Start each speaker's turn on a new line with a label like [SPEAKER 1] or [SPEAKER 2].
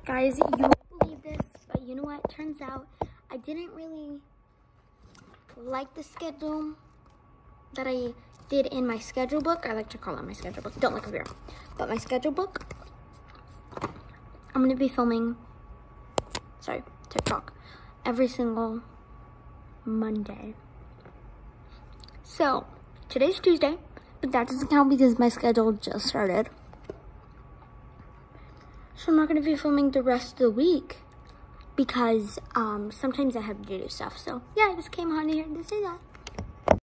[SPEAKER 1] Guys, you won't believe this, but you know what? Turns out I didn't really like the schedule that I did in my schedule book. I like to call it my schedule book. Don't look over here. But my schedule book, I'm going to be filming, TikTok, every single Monday. So, today's Tuesday, but that doesn't count because my schedule just started. So I'm not going to be filming the rest of the week because sometimes I have to do stuff. So yeah, I just came on here to say that.